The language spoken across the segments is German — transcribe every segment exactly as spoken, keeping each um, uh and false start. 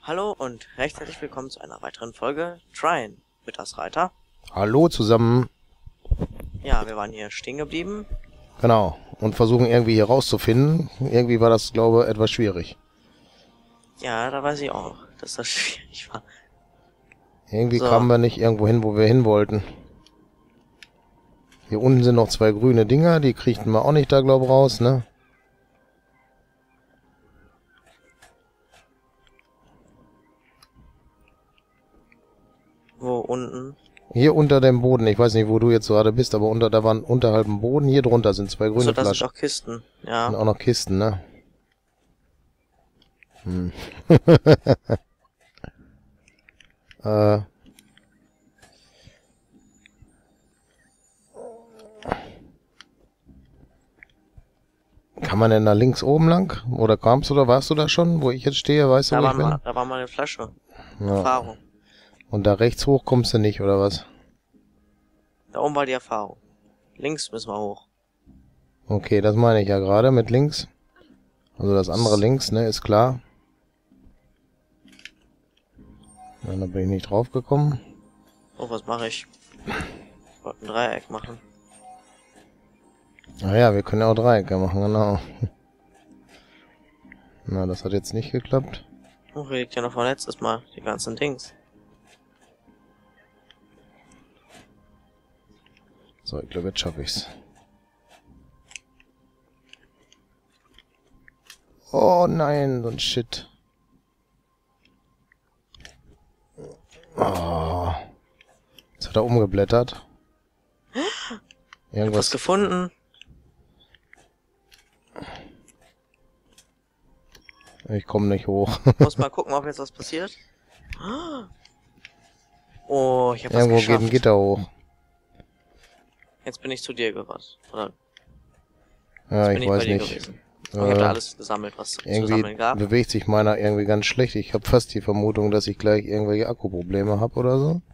Hallo und recht herzlich willkommen zu einer weiteren Folge Trine mit das Reiter. Hallo zusammen. Ja, wir waren hier stehen geblieben. Genau. Und versuchen irgendwie hier rauszufinden. Irgendwie war das, glaube ich, etwas schwierig. Ja, da weiß ich auch, dass das schwierig war. Irgendwie So. kamen wir nicht irgendwo hin, wo wir hin wollten. Hier unten sind noch zwei grüne Dinger. Die kriegten wir auch nicht da, glaube ich, raus, ne? Wo unten? Hier unter dem Boden. Ich weiß nicht, wo du jetzt gerade bist, aber unter, da waren unterhalb dem Boden. Hier drunter sind zwei grüne Achso, das sind Flaschen. auch Kisten, ja. Und auch noch Kisten, ne? Hm. äh... Kann man denn da links oben lang? Oder kamst du da, warst du da schon, wo ich jetzt stehe? Weißt du, Da wo war ich bin? mal, da war mal eine Flasche. Ja. Erfahrung. Und da rechts hoch kommst du nicht, oder was? Da oben war die Erfahrung. Links müssen wir hoch. Okay, das meine ich ja gerade mit links. Also das andere links, ne, ist klar. Ja, da bin ich nicht drauf gekommen. Oh, was mache ich? Ich wollte ein Dreieck machen. Ah ja, wir können ja auch Dreiecke machen, genau. Na, das hat jetzt nicht geklappt. Oh, hier liegt ja noch von letztes Mal die ganzen Dings. So, ich glaube, jetzt schaffe ich's. Oh nein, so ein Shit. Oh. Jetzt hat er umgeblättert. Was Irgendwas. gefunden? Ich komme nicht hoch. Muss mal gucken, ob jetzt was passiert. Oh, ich habe was Irgendwo geschafft. geht ein Gitter hoch. Jetzt bin ich zu dir gerannt. Oder Ja, bin ich ich weiß bei dir nicht. gewesen. Äh, Ich habe da alles gesammelt, was es zu sammeln irgendwie gab. bewegt sich meiner irgendwie ganz schlecht. Ich habe fast die Vermutung, dass ich gleich irgendwelche Akkuprobleme habe oder so.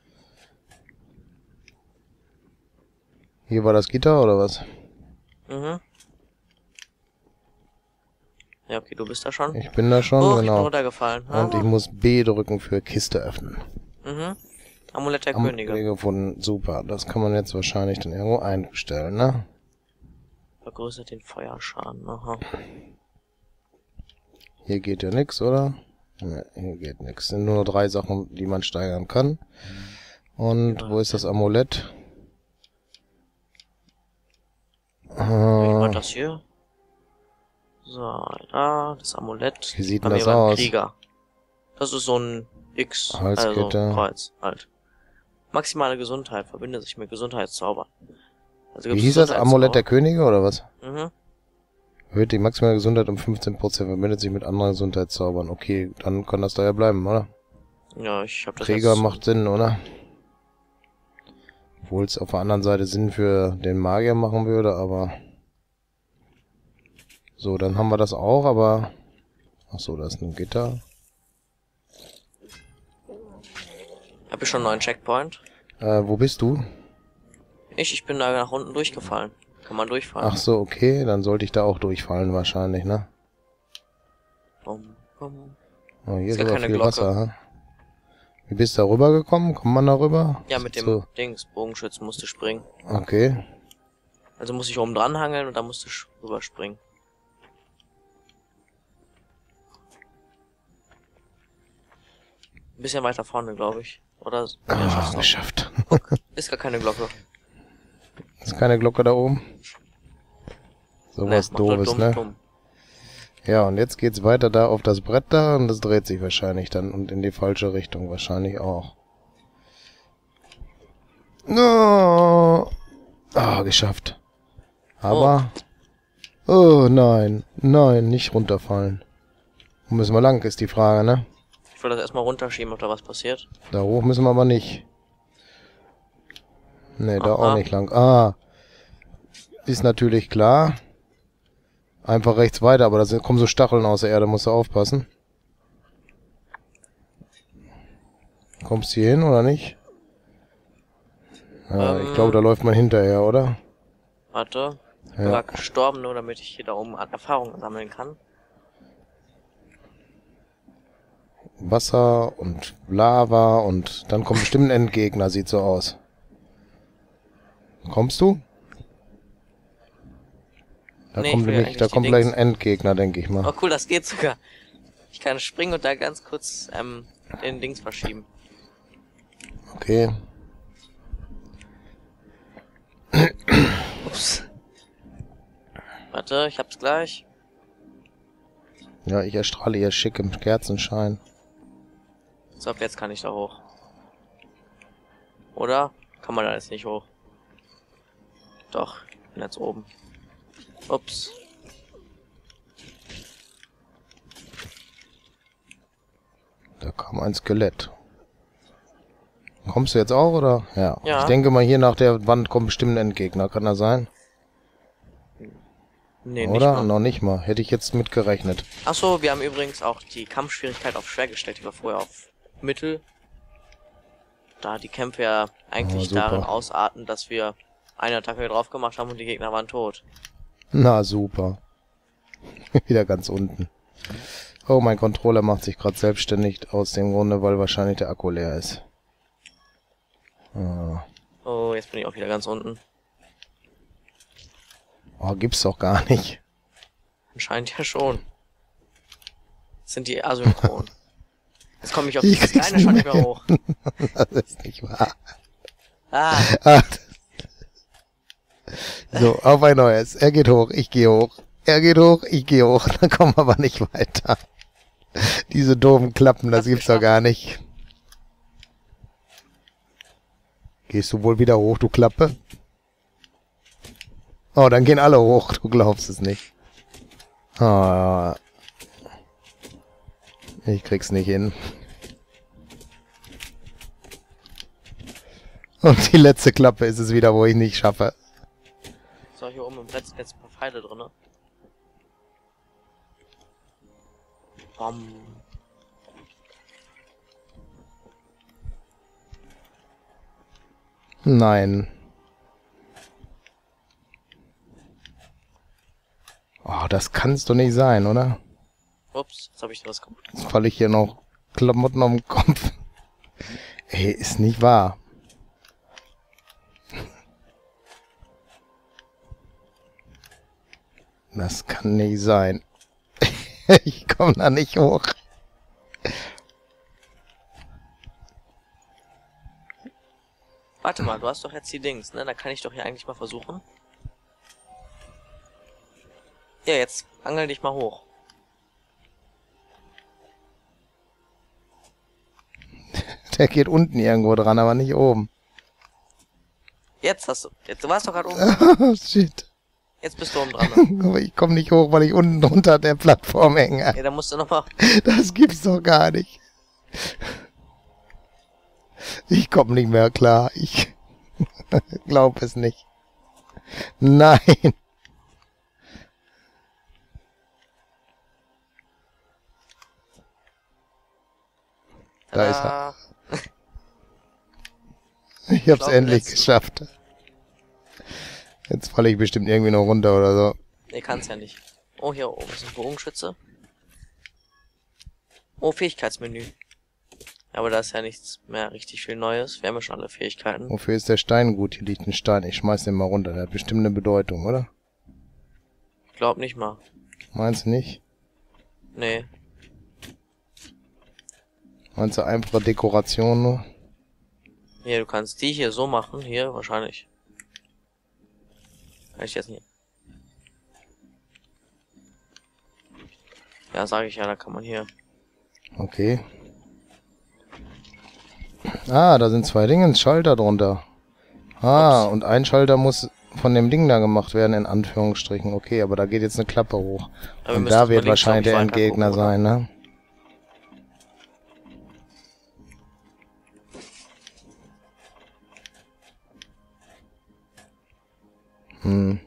Hier war das Gitter oder was? Mhm. Ja, okay, du bist da schon. Ich bin da schon, Oh, ich bin genau. runtergefallen. Und ich Ah. muss B drücken für Kiste öffnen. Mhm. Amulett der Am Könige. gefunden. Super. Das kann man jetzt wahrscheinlich dann irgendwo einstellen, ne? Vergrößert den Feuerschaden. Aha. Hier geht ja nix, oder? Ne, hier geht nix. Sind nur drei Sachen, die man steigern kann. Und Ja. wo ist das Amulett? Wie war Äh, das hier? So, da, das Amulett. Wie sieht Bei denn mir das war ein aus? Krieger. Das ist so ein X, Halskette. also Kreuz, halt. Maximale Gesundheit verbindet sich mit Gesundheitszauber. Also Wie gibt's hieß das? Amulett der Gesundheitszauber. Könige oder was? Mhm. Erhöht die maximale Gesundheit um fünfzehn Prozent, verbindet sich mit anderen Gesundheitszaubern. Okay, dann kann das da ja bleiben, oder? Ja, ich hab das Krieger jetzt... macht Sinn, oder? Obwohl es auf der anderen Seite Sinn für den Magier machen würde, aber... So, dann haben wir das auch, aber... Ach so, da ist ein Gitter. Hab ich schon einen neuen Checkpoint? Äh, wo bist du? Ich, ich bin da nach unten durchgefallen. Kann man durchfallen. Ach so, okay, dann sollte ich da auch durchfallen wahrscheinlich, ne? Bum, bum. Oh, hier Ist ist gar aber keine viel Glocke. Wasser, ha? Wie bist du da rübergekommen? Kommt man da rüber? Ja, mit dem So, Dings, Bogenschützen musste springen. okay. Also muss ich oben dran hangeln und dann musste ich rüberspringen. Ein bisschen weiter vorne, glaube ich. Oder? Ja, Ah, schaff's noch. geschafft. Ist gar keine Glocke. Ist keine Glocke da oben? So Nee, was macht nur Doofes, dumm, ne? dumm. Ja, und jetzt geht's weiter da auf das Brett da und das dreht sich wahrscheinlich dann und in die falsche Richtung wahrscheinlich auch. No! Ah, geschafft. Aber... Oh, nein. Nein, nicht runterfallen. Wo müssen wir lang, ist die Frage, ne? Ich will das erstmal runterschieben, ob da was passiert. Da hoch müssen wir aber nicht. Ne, da Aha. auch nicht lang. Ah. Ist natürlich klar. Einfach rechts weiter, aber da sind, kommen so Stacheln aus der Erde, musst du aufpassen. Kommst du hier hin, oder nicht? Ja, Ähm. ich glaube, da läuft man hinterher, oder? Warte. Ich bin Ja. gerade gestorben, nur damit ich hier da oben an Erfahrungen sammeln kann. Wasser und Lava und dann kommt bestimmt ein Endgegner, sieht so aus. Kommst du? Da Nee, kommt, ich will nämlich, eigentlich da die kommt gleich ein Dings. Endgegner, denke ich mal. Oh cool, das geht sogar. Ich kann springen und da ganz kurz ähm, den Dings verschieben. Okay. Ups. Warte, ich hab's gleich. Ja, ich erstrahle hier schick im Kerzenschein. So, ab jetzt kann ich da hoch. Oder? Kann man da jetzt nicht hoch? Doch, bin jetzt oben. Ups. Da kam ein Skelett. Kommst du jetzt auch, oder? Ja. Ja. Ich denke mal, hier nach der Wand kommt bestimmt ein Endgegner. Kann das sein? Nee, Oder? nicht mal. Noch nicht mal. Hätte ich jetzt mit gerechnet. Achso, wir haben übrigens auch die Kampfschwierigkeit auf schwer gestellt, die war vorher auf mittel. Da die Kämpfe ja eigentlich Oh, super. darin ausarten, dass wir eine Attacke drauf gemacht haben und die Gegner waren tot. Na, super. Wieder ganz unten. Oh, mein Controller macht sich gerade selbstständig aus dem Grunde, weil wahrscheinlich der Akku leer ist. Ah. Oh, jetzt bin ich auch wieder ganz unten. Oh, gibt's doch gar nicht. Anscheinend ja schon. Das sind die asynchron. Jetzt komme ich auf Ich dieses krieg's kleine schon nicht nicht mehr hoch. Das ist nicht wahr. Ah, Ah. So, auf ein neues. Er geht hoch, ich gehe hoch. Er geht hoch, ich gehe hoch. Dann kommen wir aber nicht weiter. Diese doofen Klappen, das Hat's gibt's doch geschafft. gar nicht. Gehst du wohl wieder hoch, du Klappe? Oh, dann gehen alle hoch, du glaubst es nicht. Ah, ich krieg's nicht hin. Und die letzte Klappe ist es wieder, wo ich nicht schaffe. so, hier oben im letzten jetzt ein paar Pfeile drin. Bam. Nein. Oh, das kann's doch nicht sein, oder? Ups, jetzt habe ich was kaputt. Jetzt falle ich hier noch Klamotten auf den Kopf. Ey, ist nicht wahr. Das kann nicht sein. Ich komme da nicht hoch. Warte mal, du hast doch jetzt die Dings, ne? Da kann ich doch hier eigentlich mal versuchen. Ja, jetzt angel dich mal hoch. Der geht unten irgendwo dran, aber nicht oben. Jetzt hast du. Jetzt, du warst doch gerade oben. Oh, shit. Jetzt bist du oben dran. Ne? Aber ich komme nicht hoch, weil ich unten drunter der Plattform hänge. Ja, dann musst du noch mal. Das gibt's doch gar nicht. Ich komme nicht mehr klar. Ich glaube es nicht. Nein. Da ist er. Tada. Ich hab's glaub, endlich jetzt- geschafft. Jetzt falle ich bestimmt irgendwie noch runter oder so. Nee, kann's ja nicht. Oh, hier oben ist ein Bogenschütze. Oh, Fähigkeitsmenü. Ja, aber da ist ja nichts mehr richtig viel Neues. Wir haben ja schon alle Fähigkeiten. Wofür ist der Stein gut? Hier liegt ein Stein. Ich schmeiß den mal runter. Der hat bestimmt eine Bedeutung, oder? Ich glaub nicht mal. Meinst du nicht? Nee. Meinst du einfache Dekoration nur? Hier, du kannst die hier so machen. Hier, wahrscheinlich. Kann ich jetzt nicht. Ja, sage ich ja, da kann man hier. Okay. Ah, da sind zwei Dinge, Schalter drunter. Ah, Ups. und ein Schalter muss von dem Ding da gemacht werden, in Anführungsstrichen. Okay, aber da geht jetzt eine Klappe hoch. Aber wir Und müssen da jetzt wird mal links, glaub wahrscheinlich ich, der weiter Endgegner gucken, oder? sein, ne? Hm.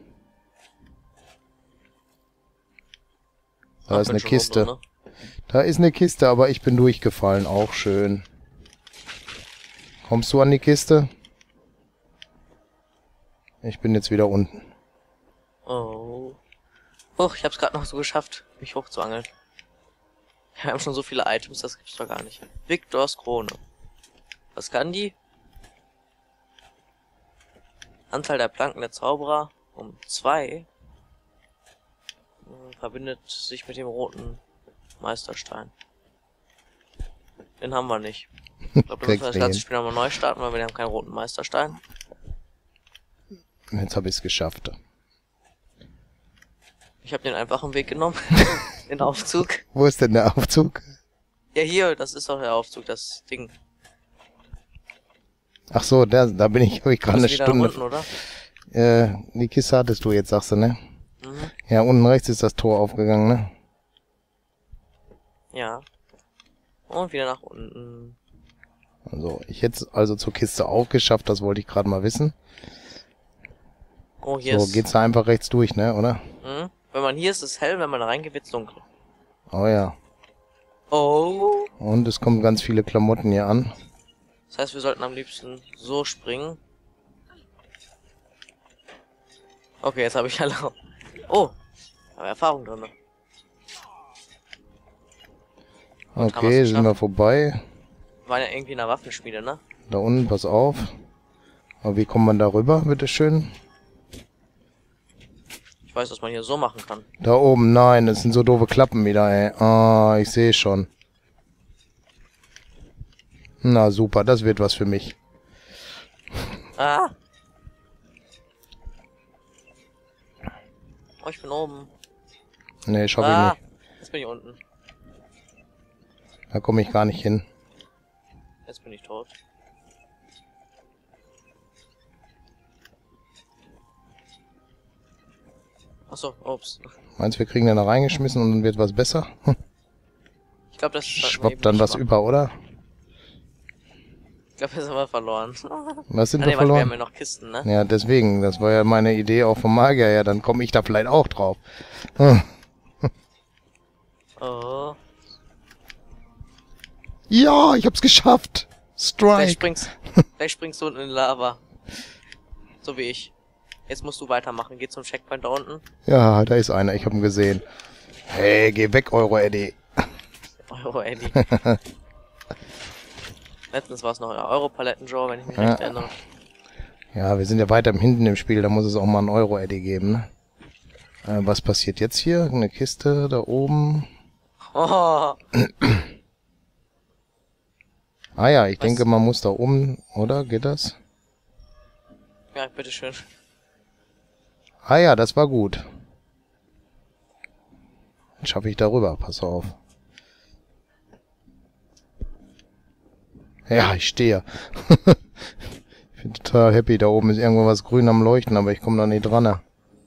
Da Ach, ist bin eine schon Kiste. oben drin, ne? Da ist eine Kiste, aber ich bin durchgefallen. Auch schön. Kommst du an die Kiste? Ich bin jetzt wieder unten. Oh. Oh, ich hab's gerade noch so geschafft, mich hochzuangeln. Wir haben schon so viele Items, das gibt's doch gar nicht. Victors Krone. Was kann die? Anzahl der Planken der Zauberer um zwei. Verbindet sich mit dem roten Meisterstein. Den haben wir nicht. Ich glaube, da müssen wir das ganze Spiel nochmal neu starten, weil wir haben keinen roten Meisterstein. Jetzt habe ich es geschafft. Ich habe den einfachen Weg genommen. Den Aufzug. Wo ist denn der Aufzug? Ja, hier, das ist doch der Aufzug, das Ding. Ach so, der, da bin ich, habe ich gerade eine Stunde. Unten, oder? Äh, die Kiste hattest du jetzt, sagst du, ne? Mhm. Ja, unten rechts ist das Tor aufgegangen, ne? Ja. Und wieder nach unten. Also, ich hätte es also zur Kiste auch geschafft, das wollte ich gerade mal wissen. Oh, hier so, ist... geht's da einfach rechts durch, ne, oder? Mhm. Wenn man hier ist, ist es hell, wenn man da reingeht, wird's dunkel. Oh ja. Oh. Und es kommen ganz viele Klamotten hier an. Das heißt, wir sollten am liebsten so springen. Okay, jetzt habe ich alle... Oh, habe Erfahrung drin. Okay, sind wir vorbei. Wir waren ja irgendwie in der Waffenschmiede, ne? Da unten, pass auf. Aber wie kommt man da rüber, bitteschön? Ich weiß, dass man hier so machen kann. Da oben, nein, das sind so doofe Klappen wieder, ey. Ah, ich sehe schon. Na super, das wird was für mich. Ah! Oh, ich bin oben. Nee, schaffe Ah, ich nicht. jetzt bin ich unten. Da komme ich gar nicht hin. Jetzt bin ich tot. Achso, ups. Meinst du, wir kriegen den da reingeschmissen und dann wird was besser? Ich glaube, das Schwappt dann was über, oder? Ich glaube, jetzt haben wir verloren. Was sind ah, wir nee, verloren? Wir haben ja noch Kisten, ne? Ja, deswegen. Das war ja meine Idee auch vom Magier. Ja, dann komme ich da vielleicht auch drauf. Hm. Oh. Ja, ich hab's geschafft. Strike. Gleich springst, gleich springst du unten in Lava. So wie ich. Jetzt musst du weitermachen. Geh zum Checkpoint da unten. Ja, da ist einer. Ich hab ihn gesehen. Hey, geh weg, Euro-Eddie. Euro-Eddie. Letztens war es noch Euro-Paletten, Joe, wenn ich mich ja. recht erinnere. Ja, wir sind ja weiter hinten im Spiel. Da muss es auch mal einen Euro-Eddie geben, ne? Äh, was passiert jetzt hier? Eine Kiste da oben. Oh. Ah ja, ich was? denke, man muss da oben, oder? Geht das? Ja, bitteschön. Ah ja, das war gut. Dann schaffe ich da rüber, pass auf. Ja, ich stehe. Ich bin total happy. Da oben ist irgendwo was grün am Leuchten, aber ich komme da nicht dran.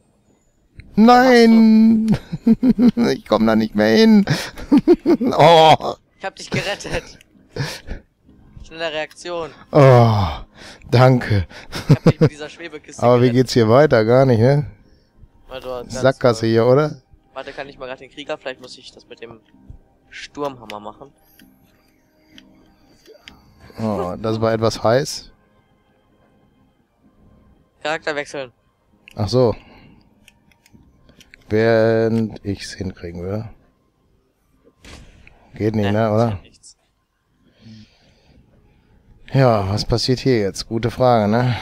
Nein! Ich komme da nicht mehr hin. Oh! Ich hab dich gerettet. Schnelle Reaktion. Oh, danke. Ich hab dich mit dieser Schwebekiste Aber gerettet. wie geht's hier weiter? Gar nicht, ne? Weil du ganz, Sackgasse äh, hier, oder? Warte, kann ich mal gerade den Krieger? Vielleicht muss ich das mit dem Sturmhammer machen. Oh, das war etwas heiß. Charakter wechseln. Ach so. Während ich's hinkriegen würde. Geht nicht, Nee, ne, oder? nichts. Ja, was passiert hier jetzt? Gute Frage, ne?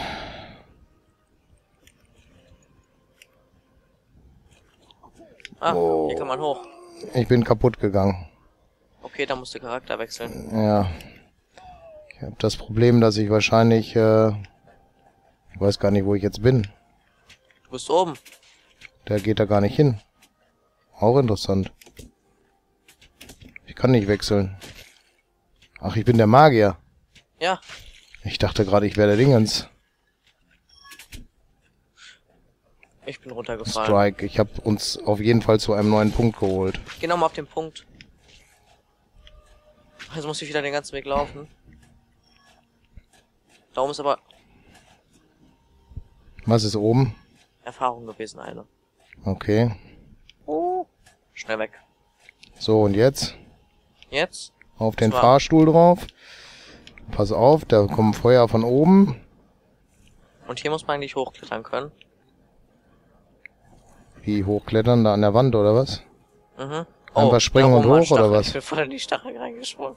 Ah, Oh. hier kann man hoch. Ich bin kaputt gegangen. Okay, dann musst du Charakter wechseln. Ja. Ich habe das Problem, dass ich wahrscheinlich, äh, ich weiß gar nicht, wo ich jetzt bin. Du bist oben. Der geht da gar nicht hin. Auch interessant. Ich kann nicht wechseln. Ach, ich bin der Magier. Ja. Ich dachte gerade, ich wäre der Dingens. Ich bin runtergefallen. Strike. Ich habe uns auf jeden Fall zu einem neuen Punkt geholt. Geh nochmal auf den Punkt. Jetzt muss ich wieder den ganzen Weg laufen. Da oben ist aber Was ist oben? Erfahrung gewesen, eine. Okay. Oh. Schnell weg. So, und jetzt? Jetzt? Auf den war- Fahrstuhl drauf. Pass auf, da kommt Feuer von oben. Und hier muss man eigentlich hochklettern können. Wie hochklettern? Da an der Wand, oder was? Mhm. Einfach oh, springen und hoch, oder was? Ich bin voll in die Stachel reingesprungen.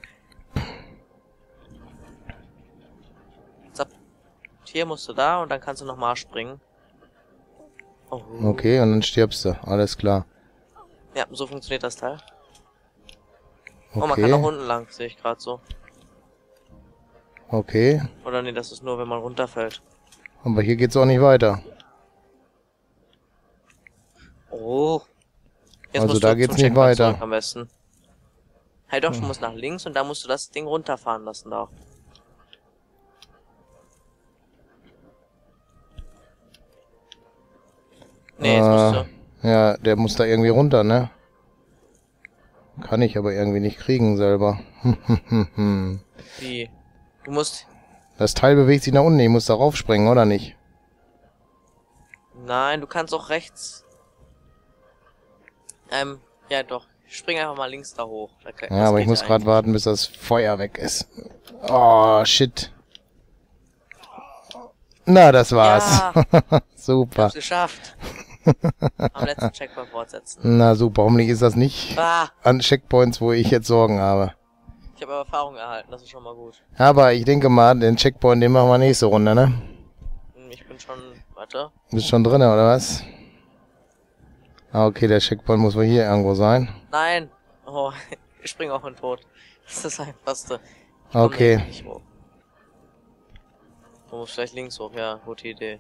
Zapp. Hier musst du da und dann kannst du nochmal springen. Oh. Okay, und dann stirbst du. Alles klar. Ja, so funktioniert das Teil. Okay. Oh, man kann auch unten lang, sehe ich gerade so. Okay. Oder nee, das ist nur, wenn man runterfällt. Aber hier geht's auch nicht weiter. Oh. Jetzt Also musst da du geht's zum nicht Checkpoint weiter. zurück am besten. Hey doch, du musst nach links und da musst du das Ding runterfahren lassen da. Nee, jetzt musst du. Ja, der muss da irgendwie runter, ne? Kann ich aber irgendwie nicht kriegen selber. Wie? Du musst. Das Teil bewegt sich nach unten, ich muss da raufspringen, oder nicht? Nein, du kannst auch rechts. Ähm, ja doch. Spring einfach mal links da hoch. Da kann, Ja, aber ich muss gerade warten, bis das Feuer weg ist. Oh, shit. Na, das war's. Ja, super. hab's geschafft. Am letzten Checkpoint fortsetzen. Na super, hoffentlich ist das nicht Ah, an Checkpoints, wo ich jetzt Sorgen habe. ich habe Erfahrung erhalten, das ist schon mal gut. Aber ich denke mal, den Checkpoint, den machen wir nächste Runde, ne? Ich bin schon. Warte. Du bist schon drin, oder was? Ah, okay, der Checkpoint muss wohl hier irgendwo sein. Nein! Oh, ich springe auf den Tod. Das ist das Einfachste. Ich komm Okay. nicht hoch. Du musst vielleicht links hoch, ja, gute Idee.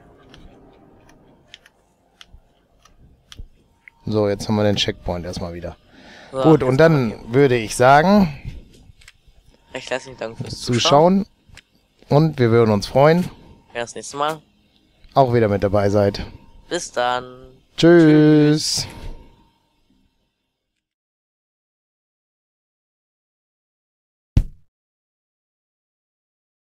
So, jetzt haben wir den Checkpoint erstmal wieder. So, Gut, und dann würde ich sagen, recht herzlichen Dank fürs zuschauen. Und wir würden uns freuen, Ja, das nächste Mal. auch wieder mit dabei seid. Bis dann. Tschüss. Tschüss.